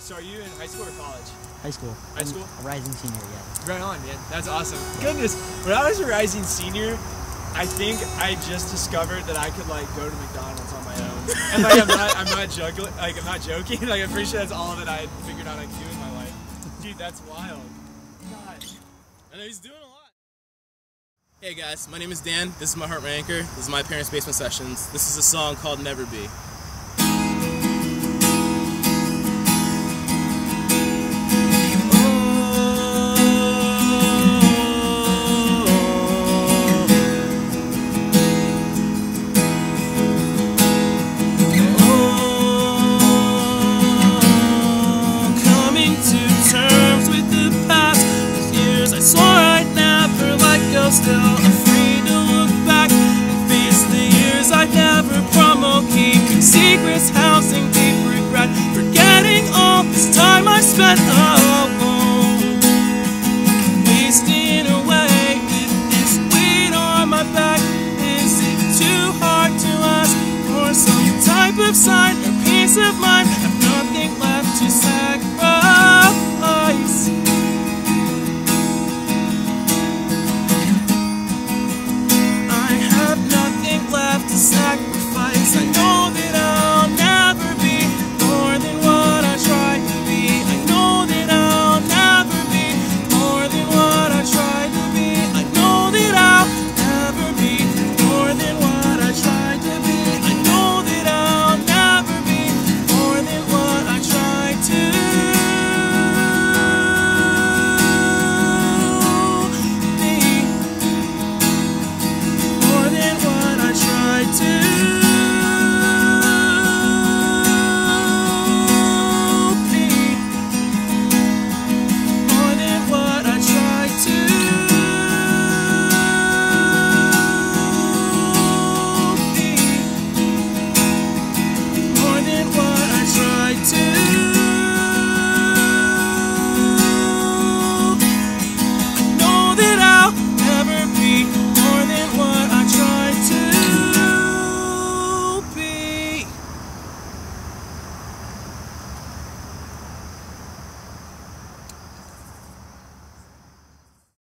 So are you in high school or college? High school. High school? A rising senior, yeah. Right on, man. That's awesome. Goodness, when I was a rising senior, I think I just discovered that I could like go to McDonald's on my own. And like I'm not joking. Like I'm not joking. Like I'm pretty sure that's all that I had figured out I could do in my life. Dude, that's wild. God. I know he's doing a lot. Hey guys, my name is Dan. This is my Heart My Anchor. This is my Parents' Basement Sessions. This is a song called Never Be. Still afraid to look back and face the years I never promote, keeping secrets, housing deep regret, forgetting all this time I spent alone, wasting away with this weight on my back. Is it too hard to ask for some type of sign or peace of mind? I've nothing left to sacrifice.